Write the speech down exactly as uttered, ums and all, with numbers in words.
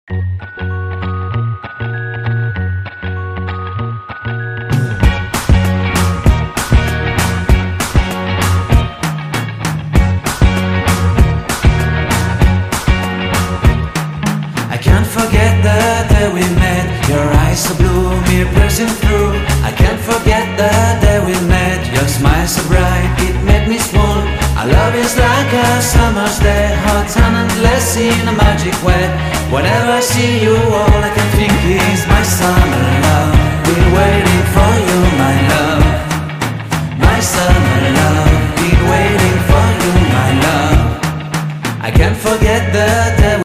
I can't forget the day we met. Your eyes so blue, me piercing through. I can't forget the day we met. Your smile so bright, it made me swoon. Our love is like a summer's day, hot and endless in a magic way. Whenever I see you, all I can think is my son.